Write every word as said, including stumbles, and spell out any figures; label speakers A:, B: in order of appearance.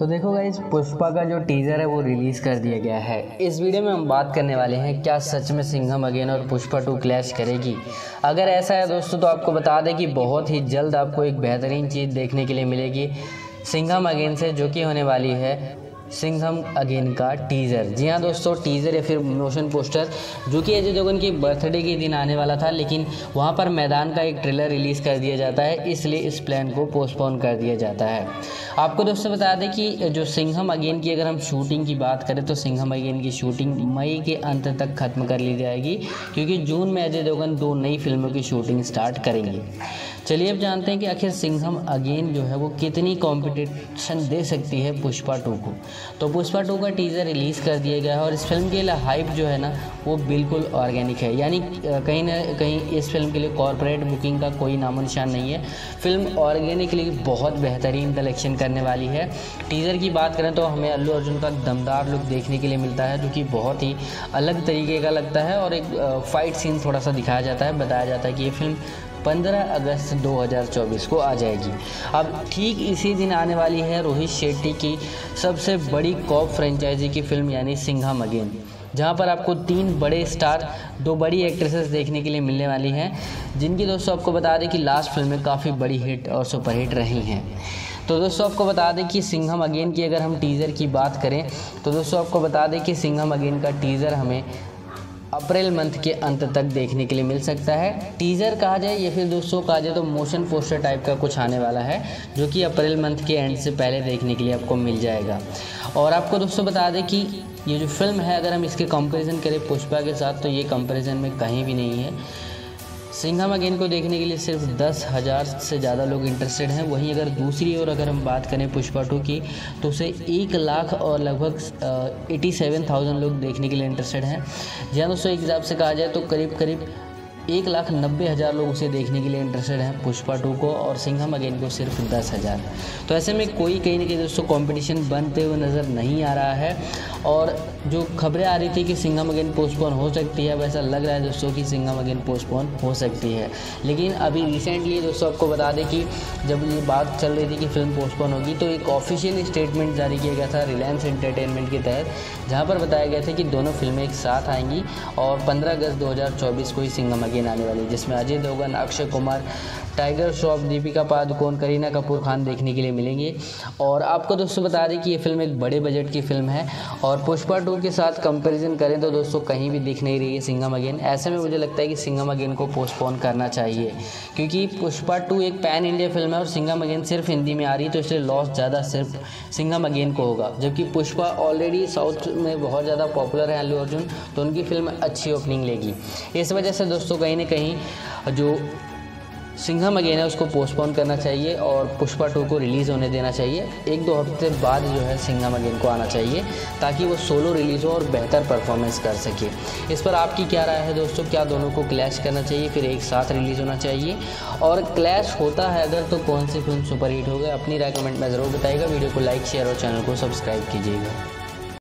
A: तो देखो गाइस, पुष्पा का जो टीज़र है वो रिलीज़ कर दिया गया है। इस वीडियो में हम बात करने वाले हैं क्या सच में सिंघम अगेन और पुष्पा टू क्लैश करेगी। अगर ऐसा है दोस्तों तो आपको बता दें कि बहुत ही जल्द आपको एक बेहतरीन चीज़ देखने के लिए मिलेगी सिंघम अगेन से, जो कि होने वाली है सिंघम अगेन का टीज़र। जी हाँ दोस्तों, टीज़र या फिर मोशन पोस्टर जो कि अजय देवगन की बर्थडे के दिन आने वाला था, लेकिन वहाँ पर मैदान का एक ट्रेलर रिलीज़ कर दिया जाता है, इसलिए इस प्लान को पोस्टपोन कर दिया जाता है। आपको दोस्तों बता दें कि जो सिंघम अगेन की अगर हम शूटिंग की बात करें तो सिंघम अगेन की शूटिंग मई के अंत तक ख़त्म कर ली जाएगी, क्योंकि जून में अजय देवगन दो नई फिल्मों की शूटिंग स्टार्ट करेंगे। चलिए अब जानते हैं कि आखिर सिंघम अगेन जो है वो कितनी कंपटीशन दे सकती है पुष्पा टू को। तो पुष्पा टू का टीज़र रिलीज़ कर दिया गया है और इस फिल्म के लिए हाइप जो है ना वो बिल्कुल ऑर्गेनिक है, यानी कहीं ना कहीं इस फिल्म के लिए कॉर्पोरेट बुकिंग का कोई नामो निशान नहीं है। फिल्म ऑर्गेनिकली बहुत बेहतरीन कलेक्शन करने वाली है। टीज़र की बात करें तो हमें अल्लू अर्जुन का दमदार लुक देखने के लिए मिलता है, जो कि बहुत ही अलग तरीके का लगता है, और एक फाइट सीन थोड़ा सा दिखाया जाता है। बताया जाता है कि ये फिल्म पंद्रह अगस्त दो हज़ार चौबीस को आ जाएगी। अब ठीक इसी दिन आने वाली है रोहित शेट्टी की सबसे बड़ी कॉप फ्रेंचाइजी की फिल्म यानी सिंघम अगेन, जहां पर आपको तीन बड़े स्टार, दो बड़ी एक्ट्रेसेस देखने के लिए मिलने वाली हैं, जिनकी दोस्तों आपको बता दें कि लास्ट फिल्में काफ़ी बड़ी हिट और सुपरहिट रही हैं। तो दोस्तों आपको बता दें कि सिंघम अगेन की अगर हम टीज़र की बात करें तो दोस्तों आपको बता दें कि सिंघम अगेन का टीज़र हमें अप्रैल मंथ के अंत तक देखने के लिए मिल सकता है। टीज़र कहा जाए या फिर दोस्तों कहा जाए तो मोशन पोस्टर टाइप का कुछ आने वाला है, जो कि अप्रैल मंथ के एंड से पहले देखने के लिए आपको मिल जाएगा। और आपको दोस्तों बता दें कि ये जो फिल्म है, अगर हम इसके कंपैरिजन करें पुष्पा के साथ, तो ये कंपैरिजन में कहीं भी नहीं है। सिंघम अगेन को देखने के लिए सिर्फ दस हज़ार से ज़्यादा लोग इंटरेस्टेड हैं। वहीं अगर दूसरी ओर अगर हम बात करें पुष्पा टू की, तो उसे एक लाख और लगभग एटी सेवन थाउजेंड लोग देखने के लिए इंटरेस्टेड हैं। जहाँ दोस्तों एक हिसाब से कहा जाए तो करीब करीब एक लाख नब्बे हज़ार लोग उसे देखने के लिए इंटरेस्टेड हैं पुष्पा टू को, और सिंघम अगेन को सिर्फ दस हज़ार। तो ऐसे में कोई कहीं ना कहीं दोस्तों कंपटीशन बनते हुए नज़र नहीं आ रहा है। और जो खबरें आ रही थी कि सिंघम अगेन पोस्टपोन हो सकती है, वैसा लग रहा है दोस्तों कि सिंघम अगेन पोस्टपोन हो सकती है। लेकिन अभी रिसेंटली दोस्तों आपको बता दें कि जब ये बात चल रही थी कि फिल्म पोस्टपोन होगी, तो एक ऑफिशियल स्टेटमेंट जारी किया गया था रिलायंस एंटरटेनमेंट के तहत, जहाँ पर बताया गया था कि दोनों फिल्में एक साथ आएंगी और पंद्रह अगस्त दो हज़ार चौबीस को ही सिंघम अगेन आने वाली है, जिसमें अजय देवगन, अक्षय कुमार, टाइगर श्रॉफ, दीपिका पादुकोण, करीना कपूर खान देखने के लिए मिलेंगे। और आपको दोस्तों बता दें कि ये फिल्म एक बड़े बजट की फिल्म है, और पुष्पा टू के साथ कंपैरिजन करें तो दोस्तों कहीं भी दिख नहीं रही है सिंघम अगेन। ऐसे में मुझे लगता है कि सिंघम अगेन को पोस्टपोन करना चाहिए, क्योंकि पुष्पा टू एक पैन इंडिया फिल्म है और सिंघम अगेन सिर्फ हिंदी में आ रही है, तो इसलिए लॉस ज़्यादा सिर्फ सिंघम अगेन को होगा। जबकि पुष्पा ऑलरेडी साउथ में बहुत ज़्यादा पॉपुलर है अल्लू अर्जुन, तो उनकी फिल्म अच्छी ओपनिंग लेगी। इस वजह से दोस्तों कहीं ना कहीं जो सिंघम अगेन है उसको पोस्टपोन करना चाहिए और पुष्पा टू को रिलीज़ होने देना चाहिए। एक दो हफ्ते बाद जो है सिंघम अगेन को आना चाहिए, ताकि वो सोलो रिलीज़ हो और बेहतर परफॉर्मेंस कर सके। इस पर आपकी क्या राय है दोस्तों? क्या दोनों को क्लैश करना चाहिए, फिर एक साथ रिलीज़ होना चाहिए? और क्लैश होता है अगर तो कौन सी फिल्म सुपरहिट होगा? अपनी राय कमेंट में ज़रूर बताइएगा। वीडियो को लाइक, शेयर और चैनल को सब्सक्राइब कीजिएगा।